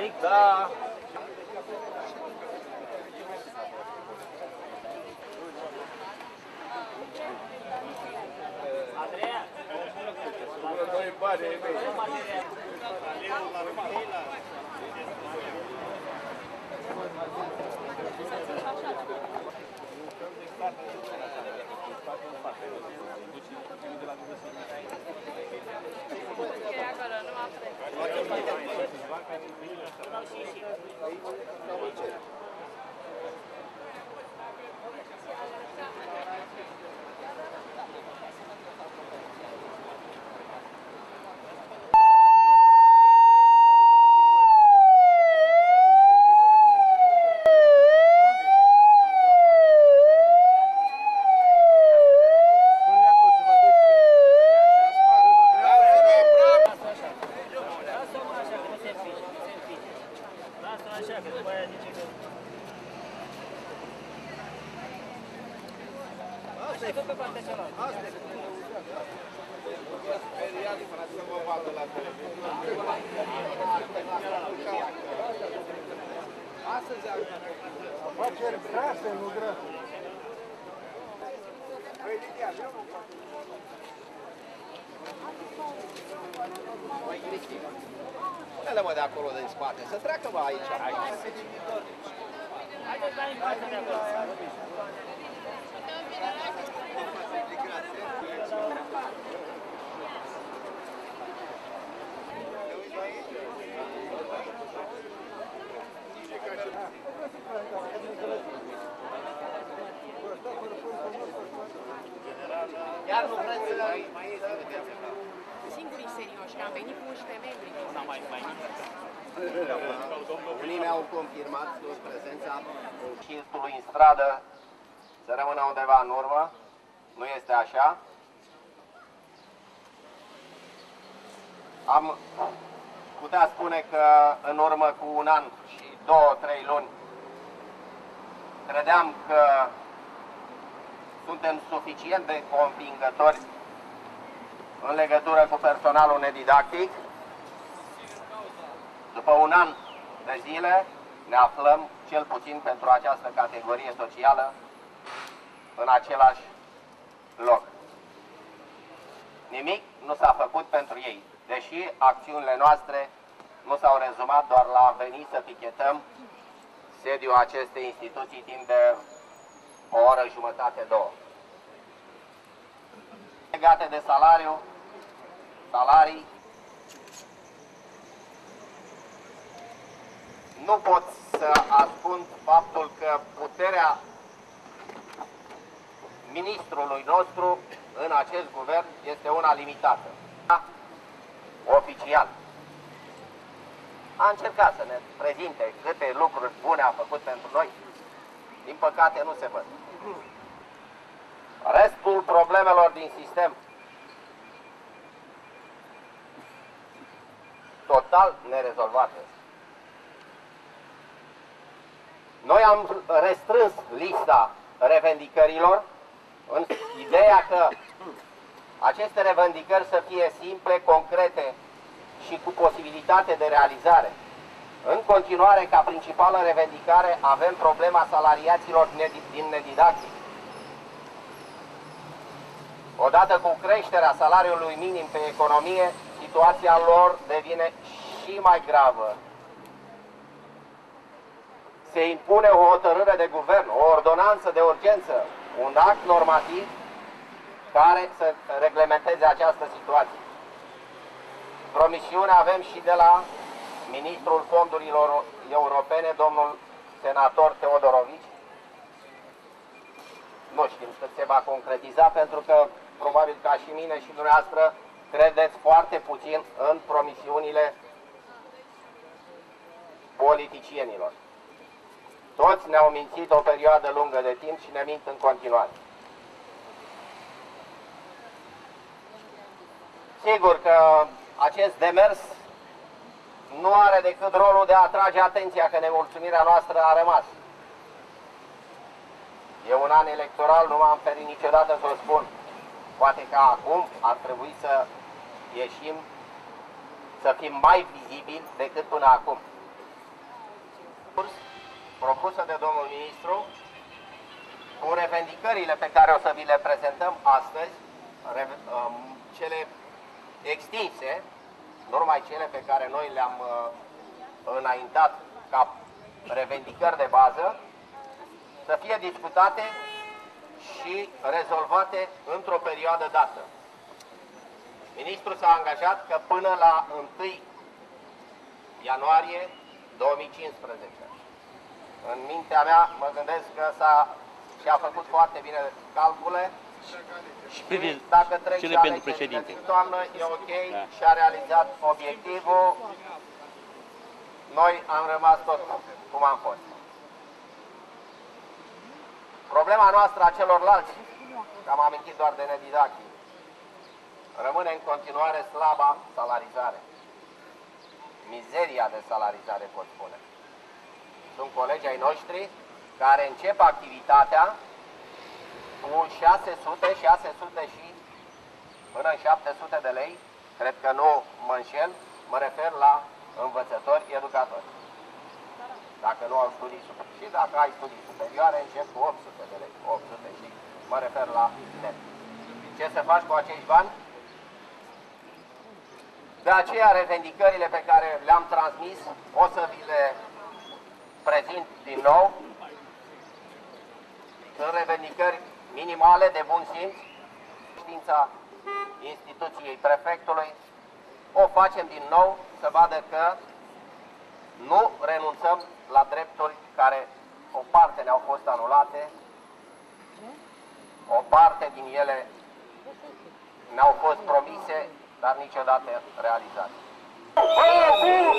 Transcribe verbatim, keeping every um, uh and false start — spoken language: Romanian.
mic? Da. Andreea? Doi bani ai mei. Pune-le-mă de acolo din spate, să treacă-mă aici. Haideți la infață de acolo. Iar nu vreți să... Singurii serioși, că am venit cu unsprezece membri. Unii mi-au confirmat prezența șinstului în stradă să rămână undeva în urmă. Nu este așa. Am putea spune că în urmă cu un an și două, trei luni credeam că suntem suficient de convingători în legătură cu personalul nedidactic. După un an de zile ne aflăm, cel puțin pentru această categorie socială, în același loc. Nimic nu s-a făcut pentru ei, deși acțiunile noastre nu s-au rezumat doar la a veni să pichetăm sediul acestei instituții timp de o oră jumătate, două. Legate de salariu, salarii, nu pot să ascund faptul că puterea ministrului nostru în acest guvern este una limitată. Oficial. A încercat să ne prezinte câte lucruri bune a făcut pentru noi. Din păcate nu se văd. Restul problemelor din sistem total nerezolvate. Noi am restrâns lista revendicărilor în ideea că aceste revendicări să fie simple, concrete și cu posibilitate de realizare. În continuare, ca principală revendicare, avem problema salariaților din nedidactic. Odată cu creșterea salariului minim pe economie, situația lor devine și mai gravă. Se impune o hotărâre de guvern, o ordonanță de urgență, un act normativ care să reglementeze această situație. Promisiune avem și de la ministrul fondurilor europene, domnul senator Teodorovici. Nu știm cât se va concretiza, pentru că probabil ca și mine și dumneavoastră credeți foarte puțin în promisiunile politicienilor. Toți ne-au mințit o perioadă lungă de timp și ne mint în continuare. Sigur că acest demers nu are decât rolul de a atrage atenția că nemulțumirea noastră a rămas. E un an electoral, nu m-am ferit niciodată să o spun. Poate că acum ar trebui să ieșim, să fim mai vizibili decât până acum. propusă de domnul ministru, cu revendicările pe care o să vi le prezentăm astăzi, cele extinse, nu numai cele pe care noi le-am înaintat ca revendicări de bază, să fie discutate și rezolvate într-o perioadă dată. Ministrul s-a angajat că până la întâi ianuarie două mii cincisprezece. În mintea mea mă gândesc că s-a și-a făcut foarte bine calcule și privind dacă trec cele și pentru alegerile președinte. din toamnă, e ok, Da. și-a realizat obiectivul. Noi am rămas tot cum am fost. Problema noastră a celorlalți, că am amintit doar de Nedidache, rămâne în continuare slaba salarizare. Mizeria de salarizare, pot spune. Sunt colegi ai noștri care încep activitatea cu șase sute, șase sute și până în șapte sute de lei, cred că nu mă înșel, mă refer la învățători, educatori. Dacă nu au studii superioare. Și dacă ai studii superioare, încep cu opt sute de lei, opt sute și mă refer la net. Ce să faci cu acești bani? De aceea, revendicările pe care le-am transmis, o să vi le prezint din nou. Sunt revendicări minimale de bun simț, știința instituției prefectului. O facem din nou să vadă că nu renunțăm la drepturi care o parte le-au fost anulate, o parte din ele ne-au fost promise, dar niciodată realizate.